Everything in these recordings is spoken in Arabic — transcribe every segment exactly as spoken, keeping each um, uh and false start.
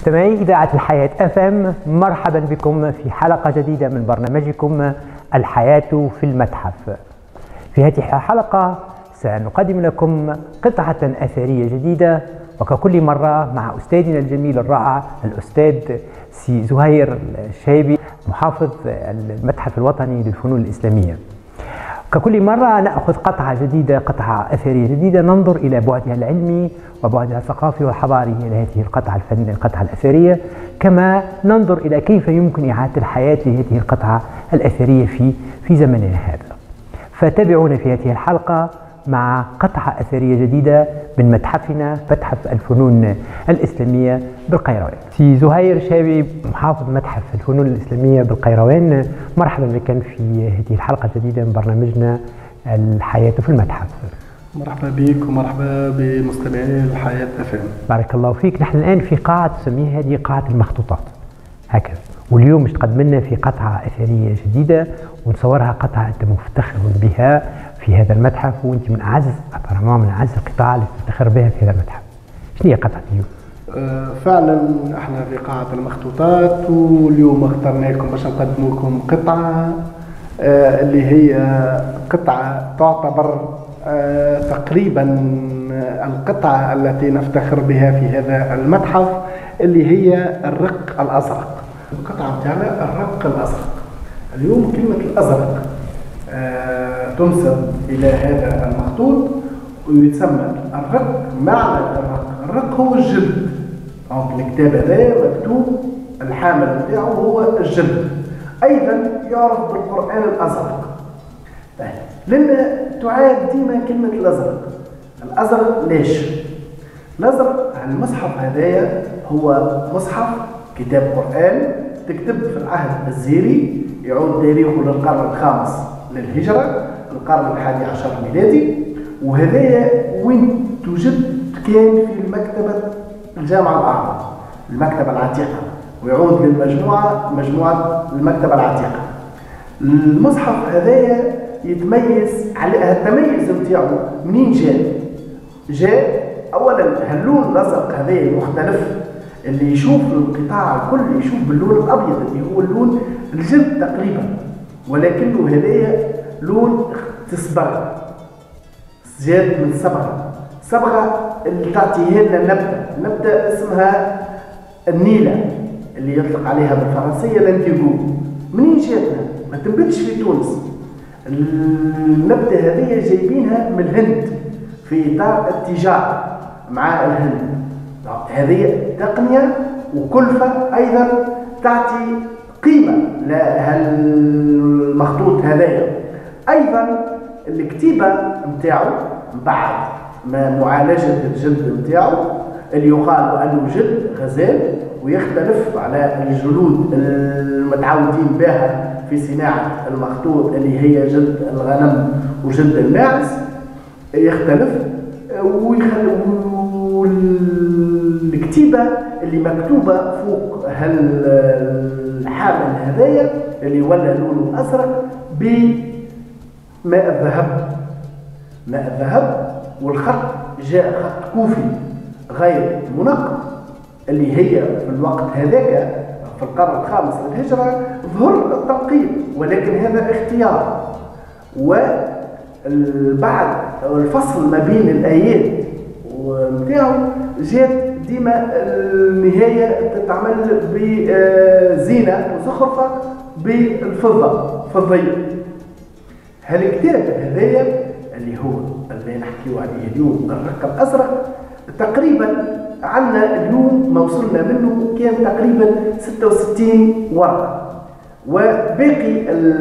مستمعي إذاعة الحياة أف أم، مرحبا بكم في حلقة جديدة من برنامجكم الحياة في المتحف. في هذه الحلقة سنقدم لكم قطعة أثرية جديدة، وككل مرة مع أستاذنا الجميل الرائع الأستاذ سي زهير الشايبي محافظ المتحف الوطني للفنون الإسلامية. ككل مرة نأخذ قطعة جديدة، قطعة أثرية جديدة، ننظر إلى بعدها العلمي وبعدها الثقافي والحضاري لهذه القطعة الفنية القطعة الأثرية، كما ننظر إلى كيف يمكن إعادة الحياة لهذه القطعة الأثرية في في زمننا هذا. فتابعونا في هذه الحلقة مع قطعة أثرية جديدة من متحفنا، متحف الفنون الإسلامية بالقيروان. سي زهير شايبي محافظ متحف الفنون الإسلامية بالقيروان، مرحبا بك في هذه الحلقة الجديدة من برنامجنا الحياة في المتحف. مرحبا بك ومرحبا بمستمعي الحياة أف أم. بارك الله فيك. نحن الآن في قاعة تسميها هذه قاعة المخطوطات هكذا، واليوم مش تقدم لنا في قطعة أثرية جديدة ونصورها قطعة أنت مفتخر بها في هذا المتحف، وأنت من أعز أبرموا من أعز القطاع اللي تفتخر بها في هذا المتحف. شنو هي قطعة اليوم؟ آه فعلا احنا في قاعة المخطوطات، واليوم اخترنا لكم باش نقدم لكم قطعة آه اللي هي قطعة تعتبر آه تقريبا القطعة التي نفتخر بها في هذا المتحف، اللي هي الرق الأزرق. القطعة بتاعنا الرق الأزرق. اليوم كلمة الأزرق آه تنسب إلى هذا المخطوط ويتسمى الرق. معنى الرق، الرق هو الجلد. الكتاب هذا مكتوب الحامل بتاعه هو الجلد. أيضا يعرف بالقرآن الأزرق. لأن تعاد ديما كلمة الأزرق. الأزرق ليش؟ الأزرق المصحف هذايا هو مصحف كتاب قرآن تكتب في العهد الزيري، يعود تاريخه للقرن الخامس للهجرة، القرن الحادي عشر ميلادي، وهذايا وين توجد كان في المكتبة الجامعة الأعظم، المكتبة العتيقة، ويعود للمجموعة مجموعة المكتبة العتيقة. المصحف هذايا يتميز على التميز نتاعو منين جاء؟ جاء أولا هاللون الأزرق هذايا المختلف اللي يشوف القطاع الكل يشوف باللون الأبيض اللي هو اللون الجلد تقريبا، ولكنه هذايا لون تصبغ، زاد من صبغة، صبغة اللي تعطيه لنا نبتة، نبتة اسمها النيلة اللي يطلق عليها بالفرنسية لانتيغو. منين جاتنا؟ ما تنبتش في تونس. النبتة هذه جايبينها من الهند في إطار التجارة مع الهند. هذه تقنية وكلفة أيضا تعطي قيمة لهالمخطوط هذايا. أيضا الكتيبة متاعو بعد ما معالجة الجلد متاعو اللي يقال أنه جلد غزال ويختلف على الجلود المتعودين بها في صناعة المخطوط اللي هي جلد الغنم وجلد الماعز، يختلف. والكتيبة اللي مكتوبة فوق هالحامل هذايا اللي ولا لونه أزرق بماء الذهب، ماء الذهب، والخط جاء خط كوفي غير منقط اللي هي في الوقت هذاك في القرن الخامس للهجرة ظهر التنقيب، ولكن هذا اختيار. وبعد الفصل ما بين الآيات ومتاعو جات ديما النهاية تتعمل بزينة وزخرفة بالفضة فضية. هالكتاب هذايا اللي هو اللي نحكيو عليه اليوم الرق الأزرق تقريبا عندنا اليوم ما وصلنا منه كان تقريبا ستة وستين ورقة، وباقي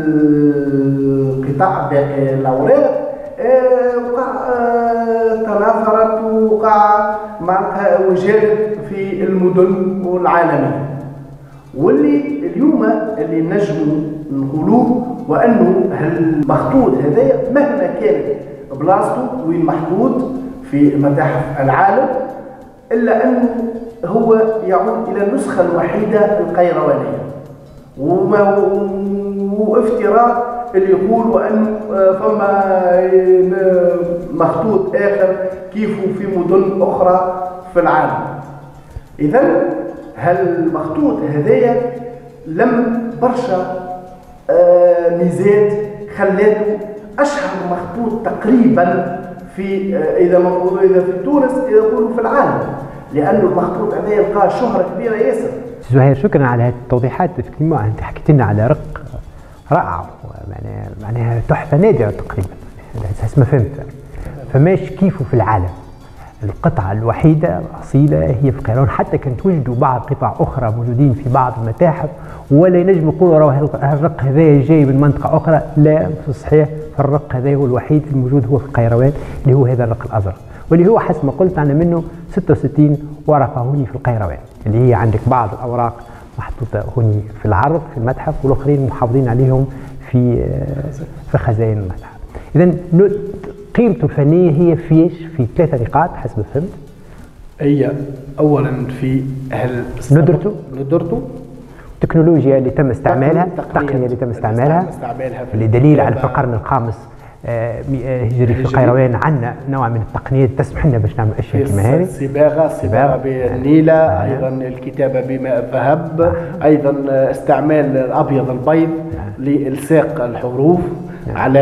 القطاع باقي الأوراق وقع تناثرت وقع معناتها وجدت في المدن والعالمية. واللي اليوم اللي نجموا نقولوه وأنه هالمخطوط هذايا مهما كانت بلاصتو وين محطوط في متاحف العالم، إلا أنه هو يعود إلى النسخة الوحيدة القيروانية، وما هو افتراء اللي يقول وأن فما مخطوط آخر كيفه في مدن أخرى في العالم. إذن هالمخطوط هذايا لم برشا آه ميزات خلاته اشهر مخطوط تقريبا في آه اذا ما نقولوا اذا في تونس اذا نقولوا في العالم، لانه المخطوط هذا لقى شهره كبيره ياسر. زهير شكرا على هذه التوضيحات. انت حكيت لنا على رق رائع، معناها معناها تحفه نادره تقريبا، اساس ما فهمت. فماش كيفه في العالم. القطعة الوحيدة أصيلة هي في القيروان، حتى كان توجدوا بعض قطع أخرى موجودين في بعض المتاحف ولا ينجم يقولوا راه الرق هذا جاي من منطقة أخرى، لا في الصحيح فالرق هذا هو الوحيد الموجود هو في القيروان اللي هو هذا الرق الأزرق، واللي هو حسب ما قلت عندنا منه ستة وستين ورقة هوني في القيروان، اللي هي عندك بعض الأوراق محطوطة هوني في العرض في المتحف والآخرين محافظين عليهم في في خزائن المتحف. إذا قيمته الفنية هي فيش في ثلاثة نقاط حسب فهمت. هي أولا في ندرته ندرته التكنولوجيا اللي تم استعمالها، التقنية اللي تم استعمالها، اللي دليل على في القرن الخامس هجري في القيروان عندنا نوع من التقنيات تسمح لنا باش نعمل اشياء كما هذه. الصباغه الصباغه بالنيله، آه. ايضا الكتابه بماء الذهب، آه. ايضا استعمال الابيض البيض آه. لالصاق الحروف آه. على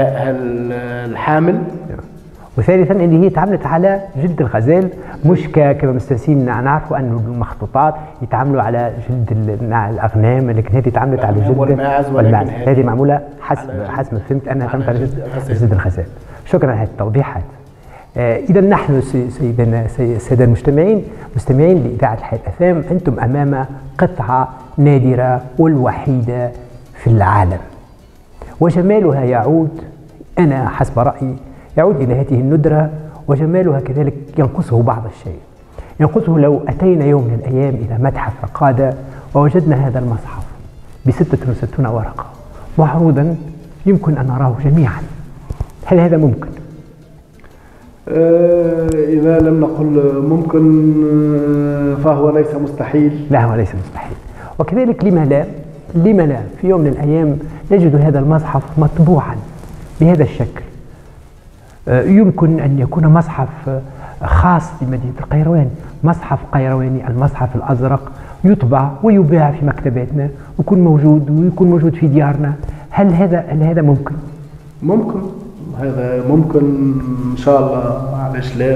الحامل. وثالثا اللي هي تعاملت على جلد الغزال، مش كما مستانسين نعرفوا انه المخطوطات يتعاملوا على جلد الاغنام، لكن هذه تعاملت على جلد والماعز، والماعز هذه معموله حسب حسب ما فهمت انها تعاملت على جلد الغزال. شكرا على هذه التوضيحات. آه اذا نحن سيدنا الساده المستمعين مستمعين لاذاعه الحياه اف ام، انتم امام قطعه نادره والوحيده في العالم، وجمالها يعود انا حسب رايي يعود إلى هذه الندرة، وجمالها كذلك ينقصه بعض الشيء. ينقصه لو أتينا يوم من الأيام إلى متحف عقادة ووجدنا هذا المصحف بستة وستين ورقة معروضا يمكن أن نراه جميعا. هل هذا ممكن؟ آه إذا لم نقل ممكن فهو ليس مستحيل. لا هو ليس مستحيل. وكذلك لما لا لما لا في يوم من الأيام نجد هذا المصحف مطبوعا بهذا الشكل. يمكن أن يكون مصحف خاص بمدينة القيروان، مصحف قيرواني، المصحف الأزرق، يطبع ويباع في مكتباتنا ويكون موجود ويكون موجود في ديارنا. هل هذا هل هذا ممكن؟ ممكن، هذا ممكن إن شاء الله، علاش لا؟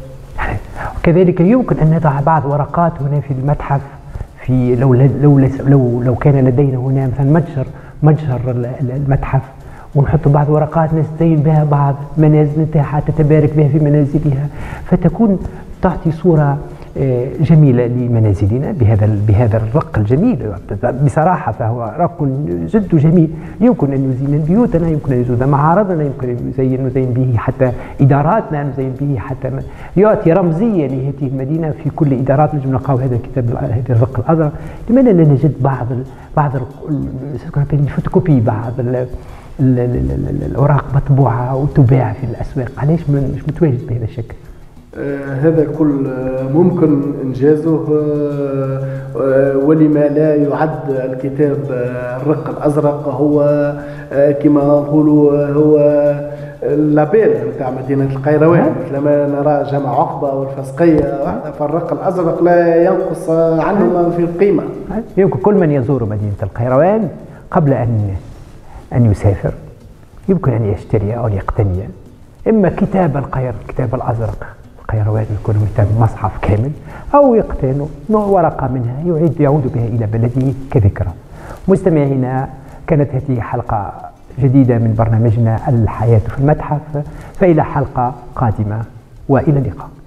كذلك يمكن أن نضع بعض ورقات هنا في المتحف، في لو لو لو لو كان لدينا هنا مثلا متجر متجر المتحف، ونحط بعض ورقات نستعين بها بعض منازل نتاعها تتبارك بها في منازلها، فتكون تعطي صورة جميلة لمنازلنا بهذا بهذا الرق الجميل. بصراحة فهو رق جد جميل، يمكن أن يزين بيوتنا، يمكن أن يزين معارضنا، يمكن أن يزين نزين به حتى إداراتنا، نزين به حتى يعطي رمزية لهذه المدينة في كل إدارات. نجم نلقاو هذا الكتاب هذا الرق الأزرق. لماذا لا نجد بعض بعض الفوتوكوبي، بعض الأوراق مطبوعة وتباع في الأسواق؟ علاش مش متواجد بهذا الشكل؟ آه هذا كل آه ممكن إنجازه، آه ولما لا يعد الكتاب آه الرق الأزرق هو آه كما نقولوا هو اللابيل نتاع مدينة القيروان، مثلما نرى جامع عقبة والفسقية، فالرق الأزرق لا ينقص عنه في القيمة. يمكن كل من يزور مدينة القيروان قبل أن أن يسافر يمكن أن يشتري أو يقتني إما كتاب القير الكتاب الأزرق القيروان، يكون كتاب مصحف كامل، أو يقتني ورقة منها يعيد يعود بها إلى بلده كذكرى. مستمعينا، كانت هذه حلقة جديدة من برنامجنا الحياة في المتحف، فإلى حلقة قادمة وإلى اللقاء.